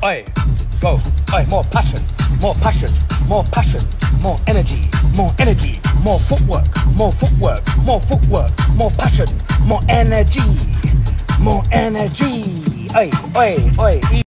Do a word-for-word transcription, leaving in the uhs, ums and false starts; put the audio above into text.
oi, go, oi, more passion, more passion, more passion, more energy, more energy, more footwork, more footwork, more footwork, more passion, more energy, more energy, oi, oi, oi.